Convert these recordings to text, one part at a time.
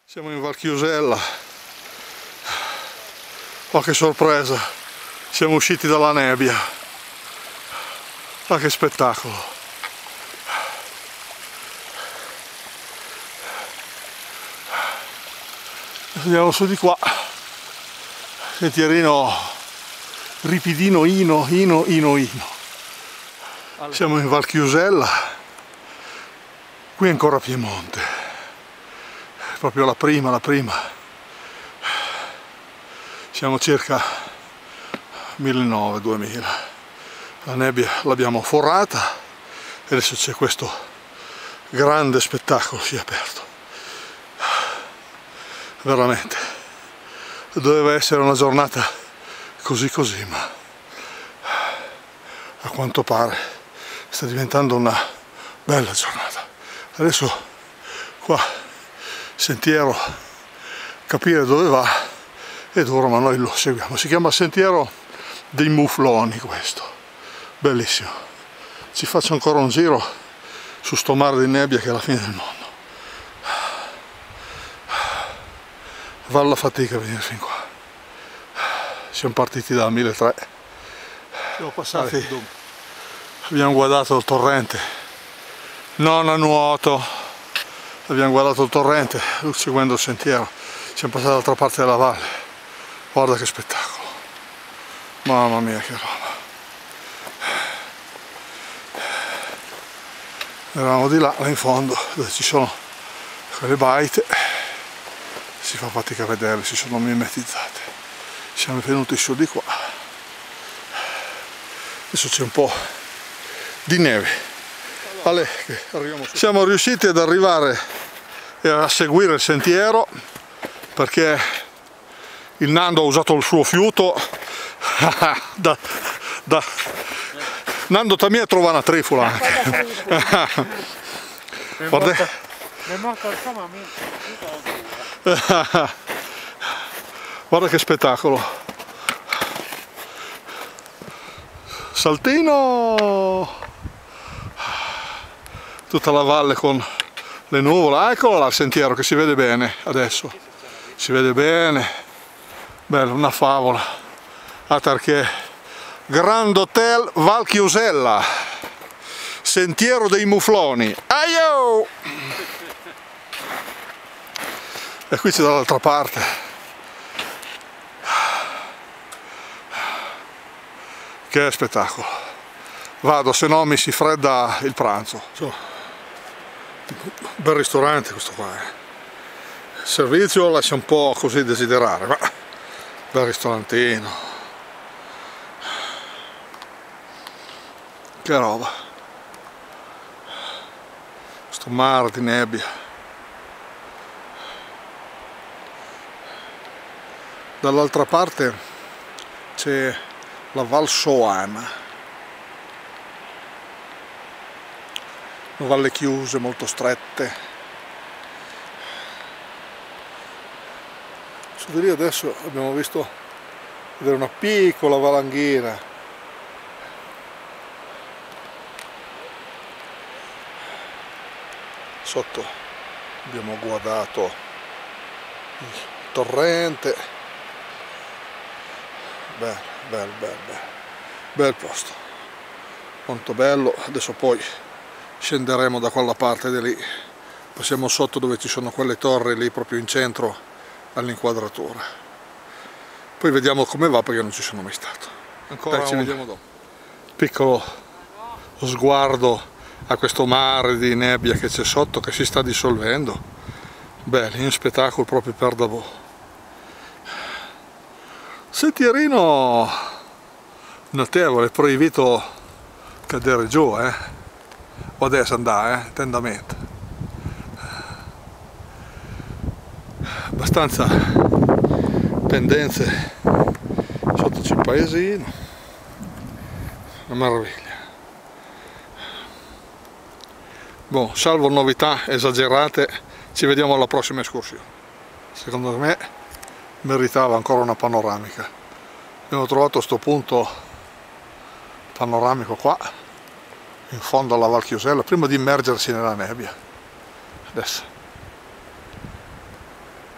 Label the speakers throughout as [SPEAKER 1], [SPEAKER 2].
[SPEAKER 1] Siamo in Val Chiusella. Oh, che sorpresa! Siamo usciti dalla nebbia. Ah, che spettacolo! Andiamo su di qua. Sentierino ripidino, Ino. Siamo in Val Chiusella. Qui è ancora Piemonte. Proprio la prima. Siamo circa 1900-2000. La nebbia l'abbiamo forata e adesso c'è questo grande spettacolo, si è aperto. Veramente doveva essere una giornata così, ma a quanto pare sta diventando una bella giornata. Adesso qua sentiero, capire dove va è duro, ma noi lo seguiamo. Si chiama Sentiero dei Mufloni questo, bellissimo. Ci faccio ancora un giro su sto mare di nebbia che è la fine del mondo. Va alla fatica a venire fin qua. Siamo partiti da 1300. Siamo passati, abbiamo guardato il torrente, non a nuoto. Abbiamo guardato il torrente seguendo il sentiero, siamo passati dall'altra parte della valle. Guarda che spettacolo, mamma mia che roba. Eravamo di là in fondo dove ci sono quelle baite, si fa fatica a vederle, si sono mimetizzate. Siamo venuti su di qua, adesso c'è un po' di neve. Siamo riusciti ad arrivare e a seguire il sentiero perché il Nando ha usato il suo fiuto. Nando también trova una trifola anche. Guarda che spettacolo. Saltino, tutta la valle con le nuvole. Eccolo là il sentiero che si vede bene adesso, si vede bene, bello, una favola. Perché Grand Hotel Val Chiusella, Sentiero dei Mufloni. Aio! E qui c'è dall'altra parte. Che spettacolo. Vado, se no mi si fredda il pranzo. Bel ristorante questo qua. Il servizio lascia un po' così desiderare, ma bel ristorantino. Che roba. Questo mare di nebbia. Dall'altra parte c'è la Val Soana. Valle chiuse, molto strette. Su di lì adesso abbiamo visto vedere una piccola valanghina. Sotto abbiamo guardato il torrente. Bel posto, molto bello. Adesso poi scenderemo da quella parte di lì, passiamo sotto dove ci sono quelle torri lì proprio in centro all'inquadratura, poi vediamo come va perché non ci sono mai stato. Ancora ci vediamo dopo. Piccolo sguardo a questo mare di nebbia che c'è sotto, che si sta dissolvendo. Bello, un spettacolo proprio per davvero. Sentierino notevole, proibito cadere giù, o adesso andare, tendamento. Abbastanza pendenze, sotto c'è il paesino, una meraviglia. Boh, salvo novità esagerate, ci vediamo alla prossima escursione. Secondo me meritava ancora una panoramica. Abbiamo trovato sto punto panoramico qua, in fondo alla Val Chiusella, prima di immergersi nella nebbia. Adesso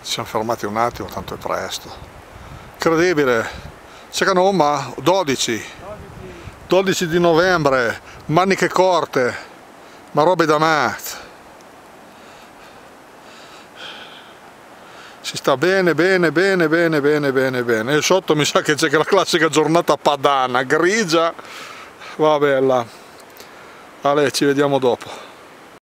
[SPEAKER 1] Ci siamo fermati un attimo, tanto è presto. Incredibile. Second home 12 di novembre, maniche corte, ma robe da mat. Si sta bene, bene, bene, bene, bene, bene, bene. E sotto mi sa che c'è la classica giornata padana, grigia, va bella. Ale, ci vediamo dopo.